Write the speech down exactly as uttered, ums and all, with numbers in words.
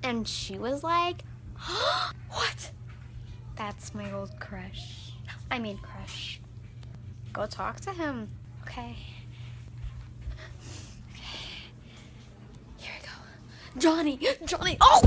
And she was like, what? That's my old crush. I mean crush. Go talk to him. Okay. Okay. Here we go. Johnny! Johnny! Oh!